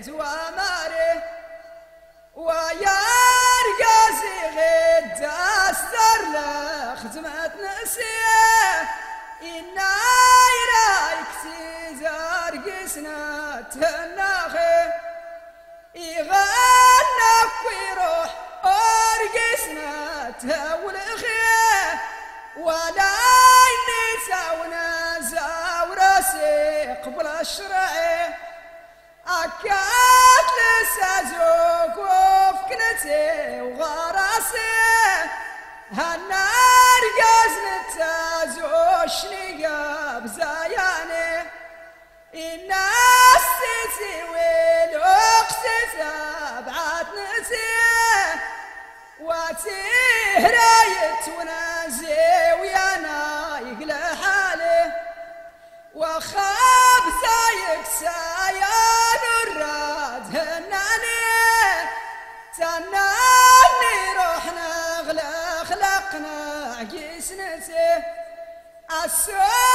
وماري ويارقاسي غد أستر لخدمة نسيه إنا يرايك تزار قسنا تناخي يغنك ويروح أرقسنا تولخيه ولا ينساونا زاوراسي قبل الشرعي أكاد لسازوك وفكنتي وغراسي هالنار قازنت تازوشني بزاياني الناس تسوي الوقت تبعت نسيه وتهرايت ونازي ويانا يقلع حالي وخاب زايك سايان الراد هناني تناني روحنا غلا خلقنا عقيس نسيه